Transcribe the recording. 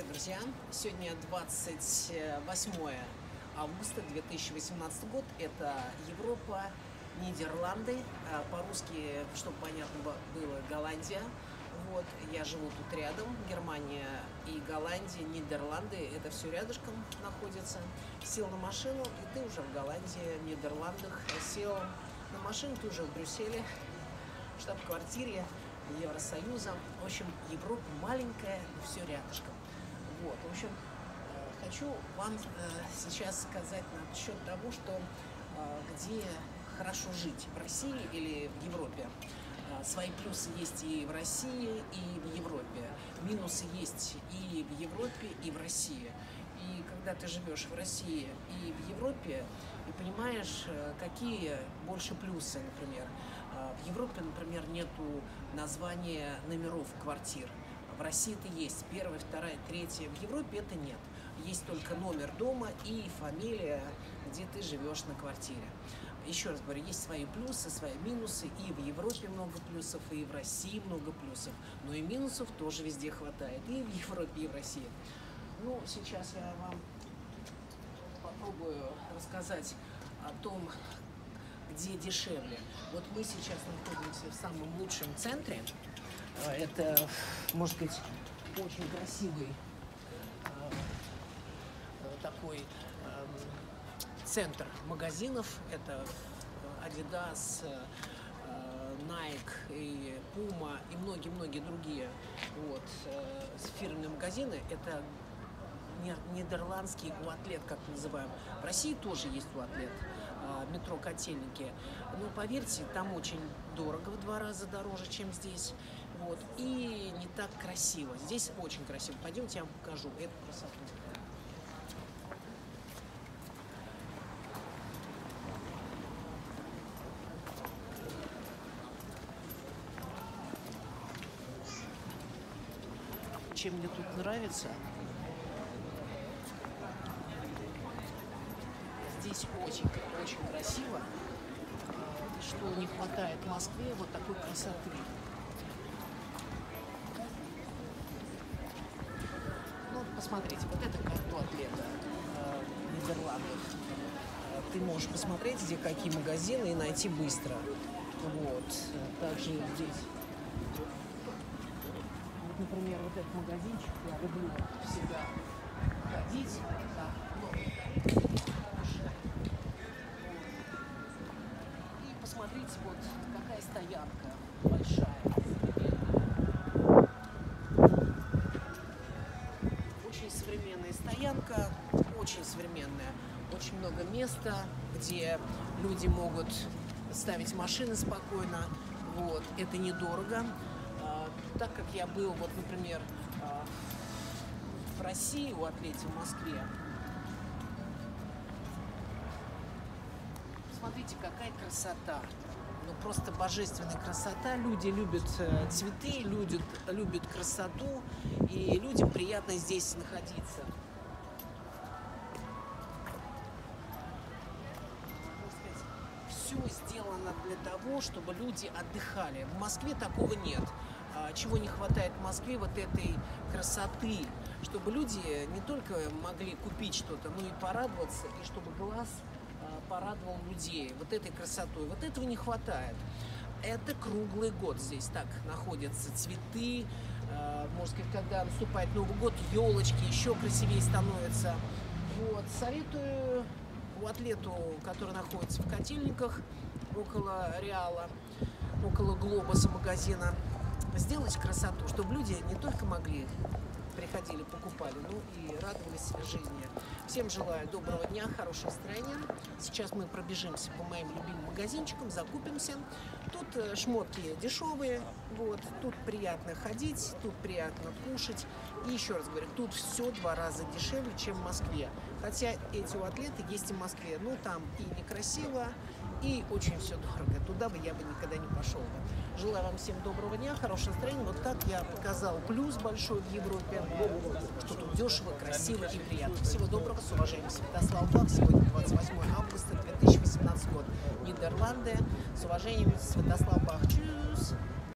друзья! Сегодня 28 августа 2018 год. Это Европа, Нидерланды. По-русски, чтобы понятно было, Голландия. Вот, я живу тут рядом. Германия и Голландия, Нидерланды. Это все рядышком находится. Сел на машину, и ты уже в Голландии, в Нидерландах. Сел на машину, ты уже в Брюсселе, в штаб-квартире Евросоюза. В общем, Европа маленькая, но все рядышком. Вот, в общем, хочу вам сейчас сказать насчет того, что где хорошо жить, в России или в Европе. Свои плюсы есть и в России, и в Европе. Минусы есть и в Европе, и в России. И когда ты живешь в России и в Европе, и понимаешь, какие больше плюсы, например. В Европе, например, нету названия номеров квартир. В России это есть. Первая, вторая, третья. В Европе это нет. Есть только номер дома и фамилия, где ты живешь на квартире. Еще раз говорю, есть свои плюсы, свои минусы. И в Европе много плюсов, и в России много плюсов. Но и минусов тоже везде хватает. И в Европе, и в России. Ну, сейчас я вам попробую рассказать о том, где дешевле. Вот мы сейчас находимся в самом лучшем центре. Это, может быть, очень красивый такой центр магазинов. Это Adidas, Nike и Puma и многие-многие другие вот, фирменные магазины. Это нидерландский Уатлет, как мы называем. В России тоже есть Уатлет, метро Котельники. Но поверьте, там очень дорого, в 2 раза дороже, чем здесь. Вот. И не так красиво. Здесь очень красиво. Пойдемте, я вам покажу эту красоту. Чем мне тут нравится, здесь очень красиво, что не хватает в Москве вот такой красоты. Ну, посмотрите, вот это карту атлета Нидерландов. Ты можешь посмотреть, где какие магазины, и найти быстро. Вот. Также здесь, вот, например, вот этот магазинчик, я люблю всегда ходить. Да, и посмотрите, вот какая стоянка большая. Очень современная стоянка, очень современная. Очень много места, где люди могут ставить машины спокойно. Вот. Это недорого. Так как я был, вот, например, в России, у Атлете в Москве. Смотрите, какая красота. Ну, просто божественная красота. Люди любят цветы, любят красоту, и людям приятно здесь находиться. Все сделано для того, чтобы люди отдыхали. В Москве такого нет. Чего не хватает в Москве, вот этой красоты, чтобы люди не только могли купить что-то, но и порадоваться, и чтобы глаз порадовал людей вот этой красотой. Вот этого не хватает. Это круглый год здесь так находятся цветы. Можно сказать, когда наступает Новый год, елочки еще красивее становятся. Вот. Советую Уатлету, который находится в Котельниках, около Реала, около Глобуса магазина, сделать красоту, чтобы люди не только приходили, покупали, но и радовались жизни. Всем желаю доброго дня, хорошего настроения. Сейчас мы пробежимся по моим любимым магазинчикам, закупимся. Тут шмотки дешевые, вот, тут приятно ходить, тут приятно кушать. И еще раз говорю, тут все 2 раза дешевле, чем в Москве. Хотя эти атлеты есть и в Москве, но там и некрасиво, и очень все дорого. Туда бы я никогда не пошел бы. Желаю вам всем доброго дня, хорошего настроения. Вот так я показал плюс большой в Европе, что тут дешево, красиво и приятно. Всего доброго, с уважением, Святослав Бах. Сегодня 28 августа 2018 год. Нидерланды. С уважением, Святослав Бах. Чус!